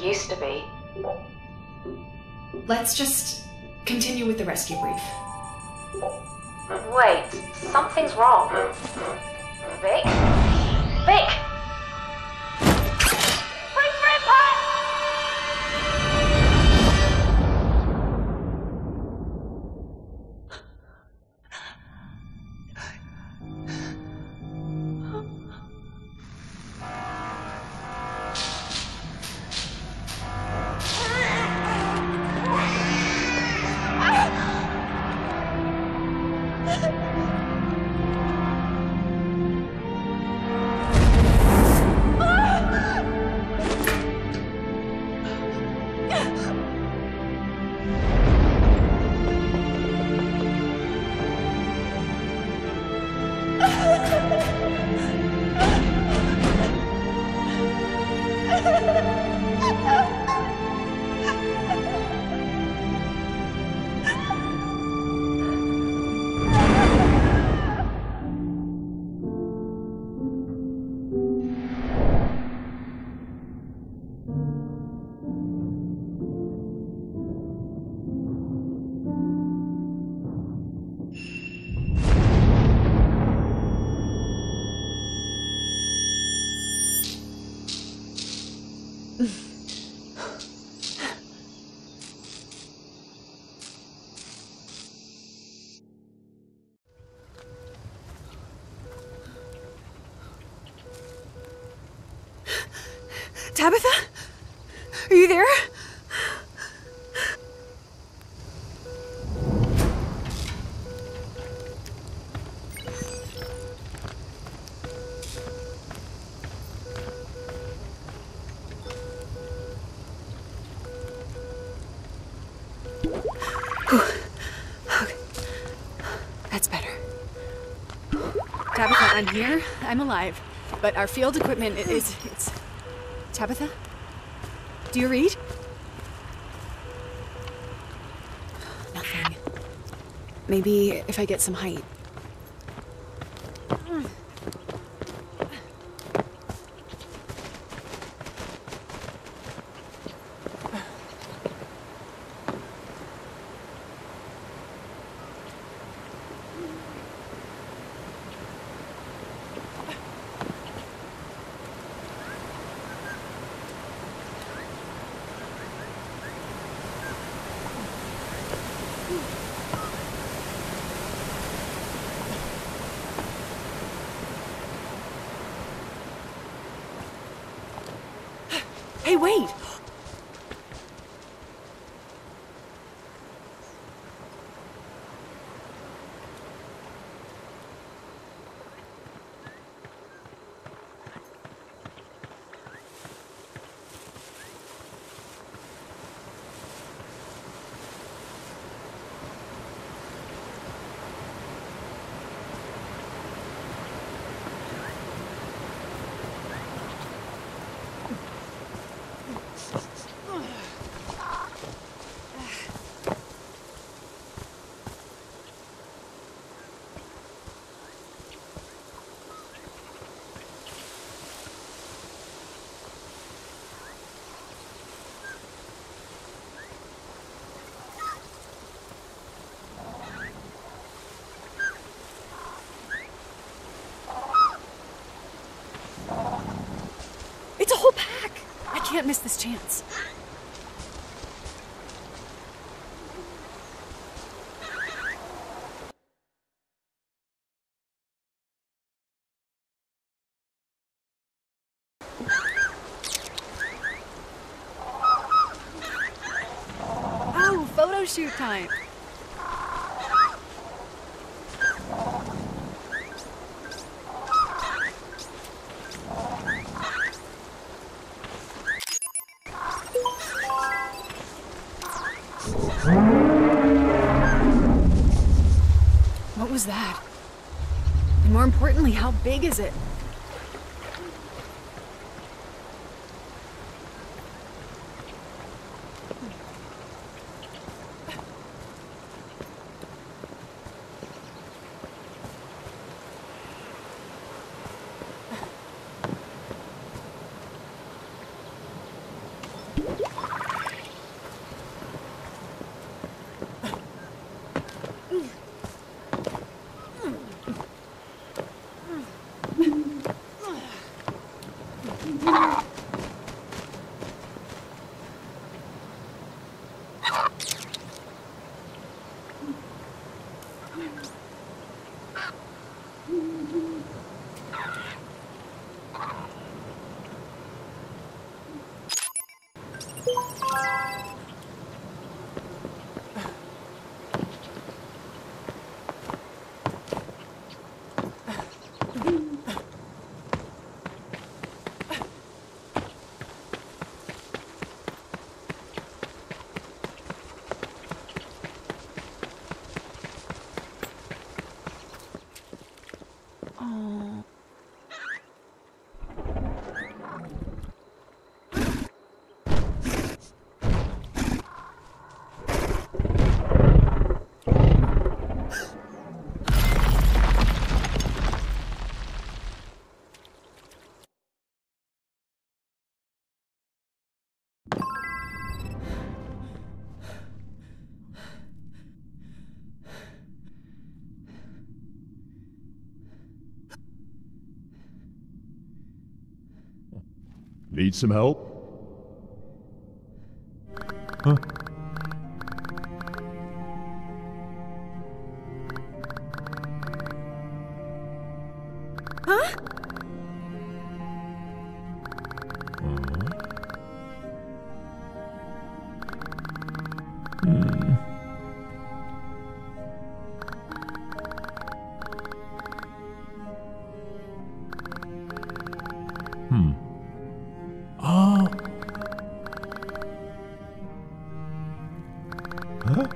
used to be. Let's just continue with the rescue brief. Wait, something's wrong. Vic? Vic! Bring Ripper! Tabitha? Are you there? That's better. Tabitha, I'm here. I'm alive. But our field equipment it's... Tabitha? Do you read? Nothing. Maybe if I get some height. Hey, wait! It's a whole pack! I can't miss this chance. Oh, photo shoot time! What was that? And more importantly, how big is it? Need some help? Huh? Huh? Oh. Huh?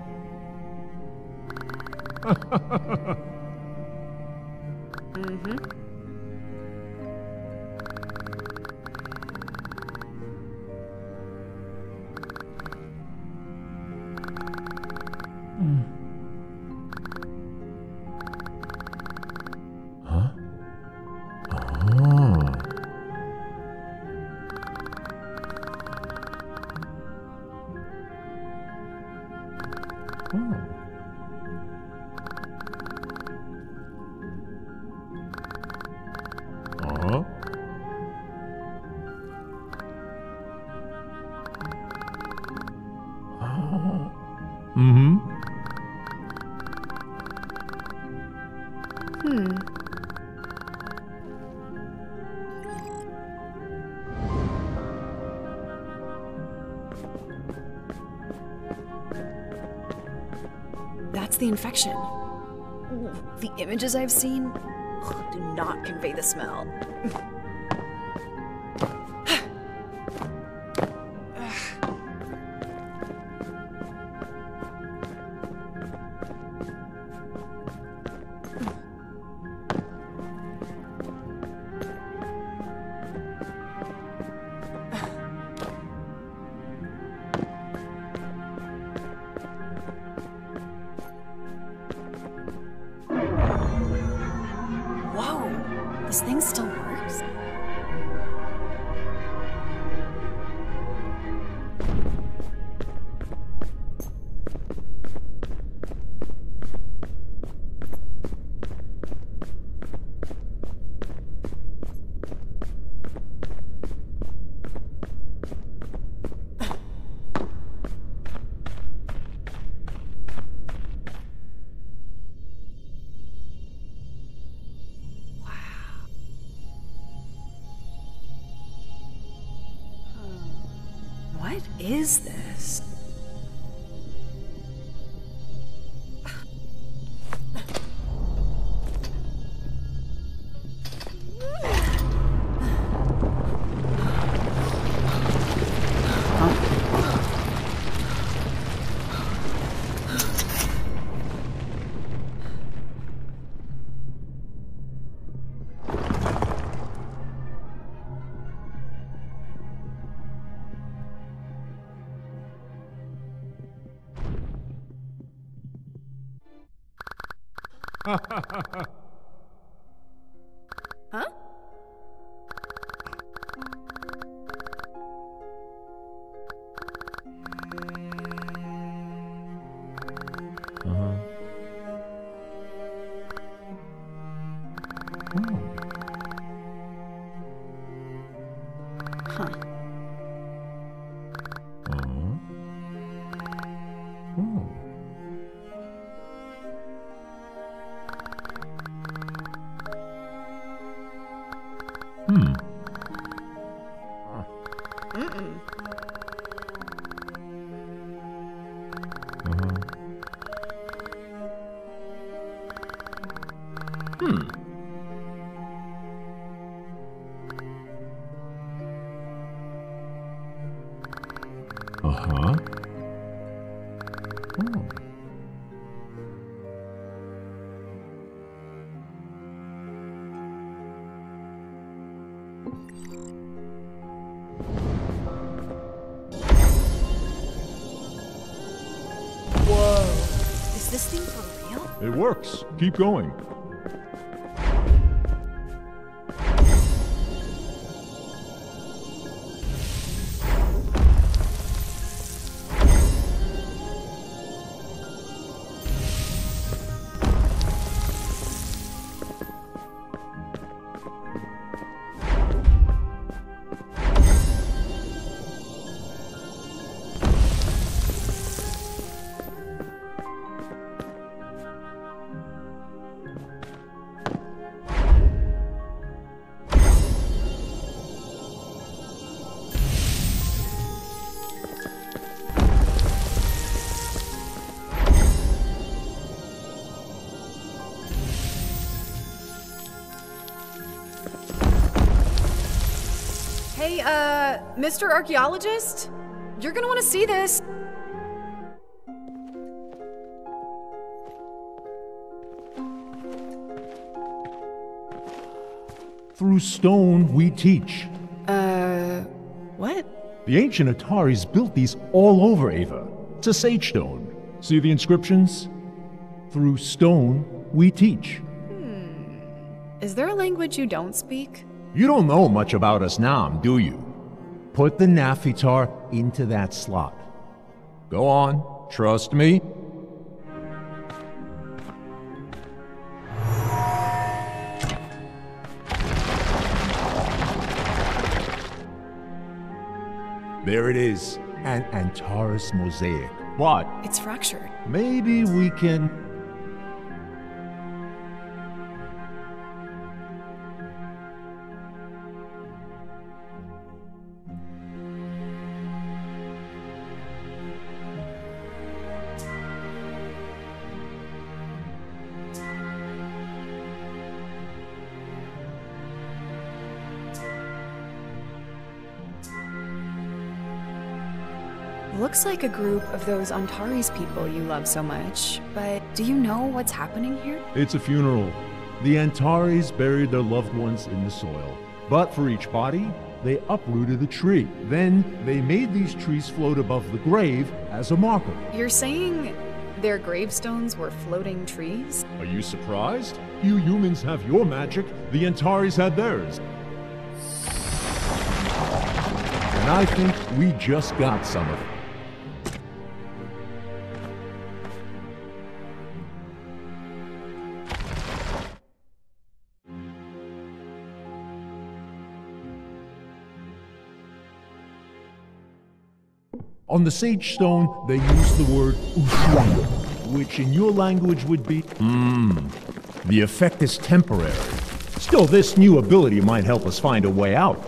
Huh? Oh. Uh-huh. Mm-hmm. That's the infection. Ooh, the images I've seen do not convey the smell. Whoa, this thing still works? What is this? Huh? Uh-huh. Huh. Uh-huh. Oh. Uh-huh. Oh. Whoa. Is this thing for real? It works. Keep going. Hey, Mr. Archaeologist? You're gonna want to see this. Through stone we teach. What? The ancient Ataris built these all over Ava. It's a sage stone. See the inscriptions? Through stone we teach. Is there a language you don't speak? You don't know much about us now, do you? Put the Naphitar into that slot. Go on, trust me. There it is, an Antares mosaic. But It's fractured. maybe we can... Looks like a group of those Antares people you love so much, but do you know what's happening here? It's a funeral. The Antares buried their loved ones in the soil. But for each body, they uprooted a tree. Then they made these trees float above the grave as a marker. You're saying their gravestones were floating trees? Are you surprised? You humans have your magic, the Antares had theirs. And I think we just got some of it. On the sage stone, they used the word Ushuaia, which in your language would be, the effect is temporary. Still, this new ability might help us find a way out.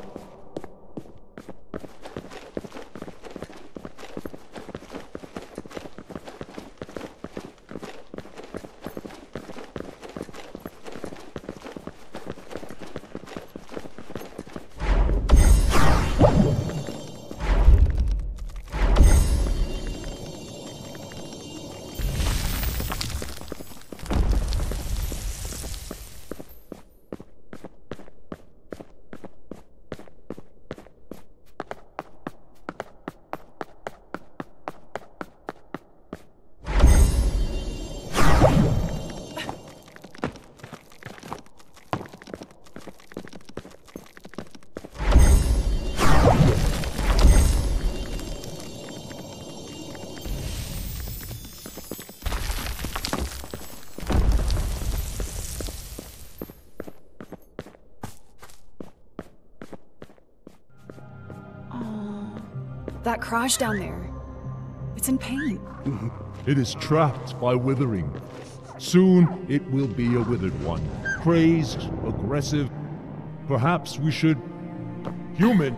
That Kraj down there. It's in pain. It is trapped by withering. Soon it will be a withered one. Crazed, aggressive. Perhaps we should... Human!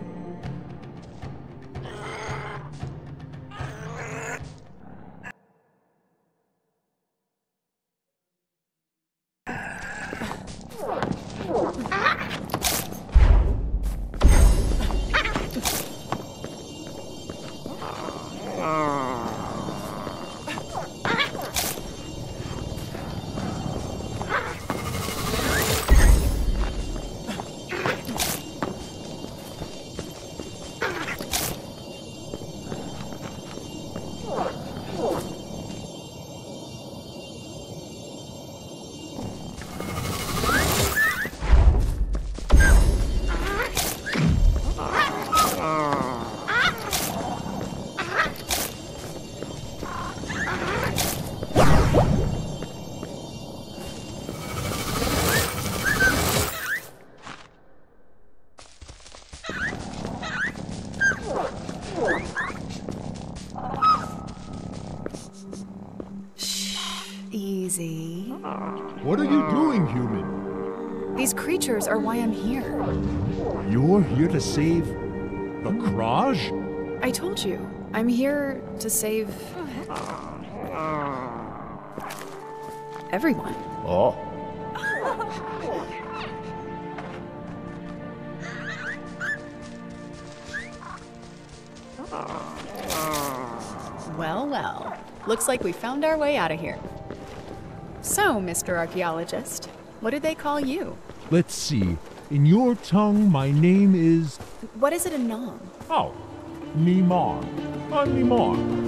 Easy. What are you doing, human? These creatures are why I'm here. You're here to save the Kraj? I told you, I'm here to save everyone. Oh. Well, well. Looks like we found our way out of here. So, Mr. Archaeologist, what do they call you? Let's see. In your tongue, my name is... What is it in Nom? Oh, Mimar. I'm Mimar.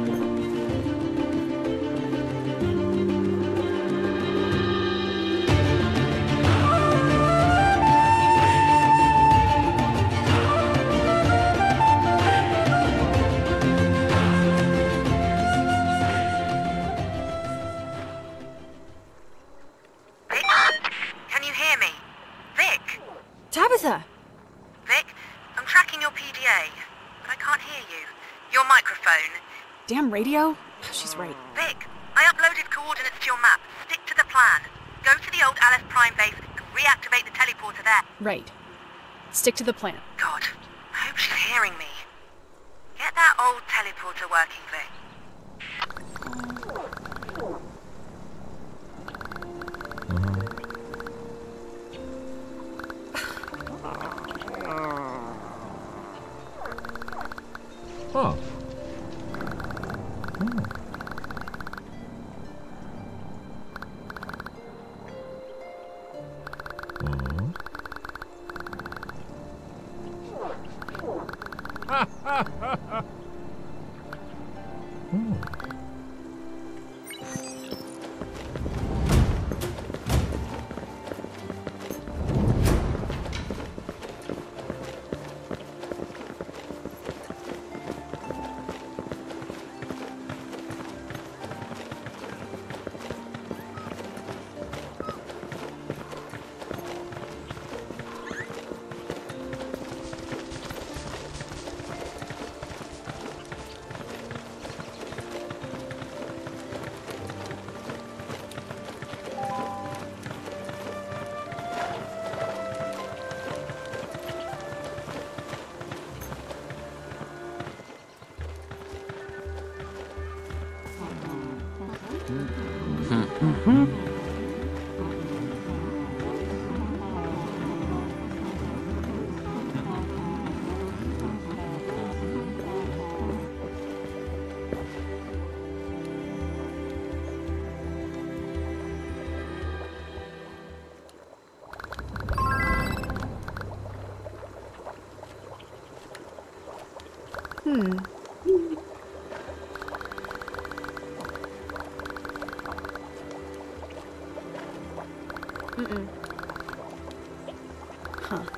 Tabitha! Vic, I'm tracking your PDA, but I can't hear you. Your microphone. Damn radio? She's right. Vic, I uploaded coordinates to your map. Stick to the plan. Go to the old Alice Prime base and reactivate the teleporter there. Right. Stick to the plan. God, I hope she's hearing me. Get that old teleporter working, Vic. Huh. Huh.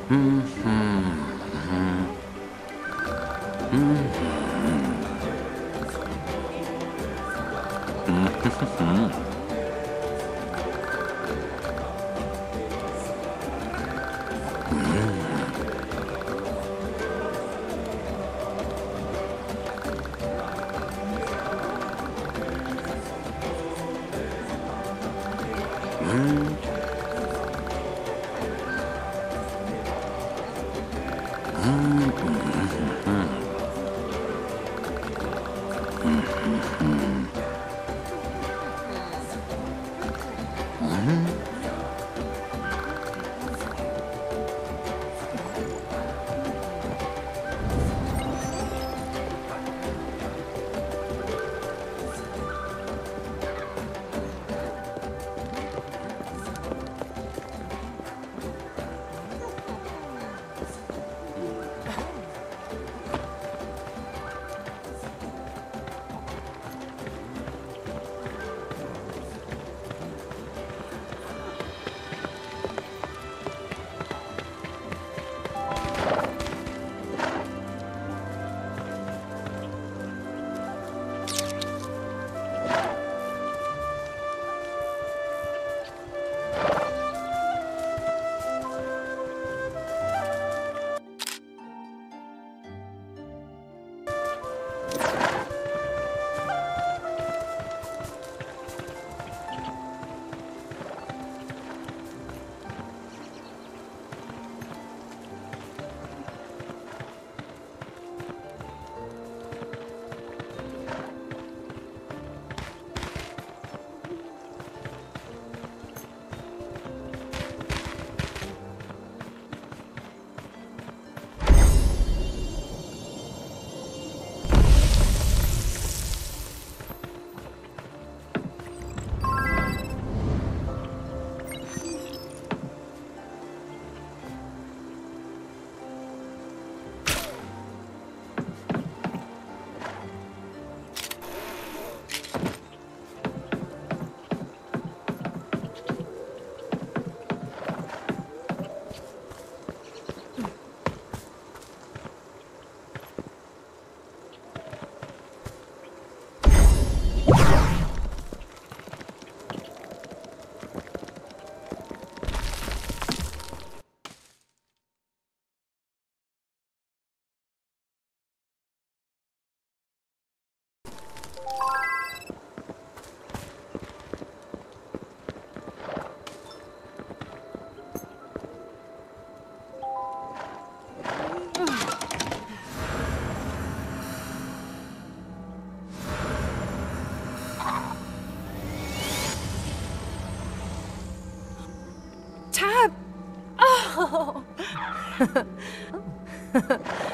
Tab! Oh!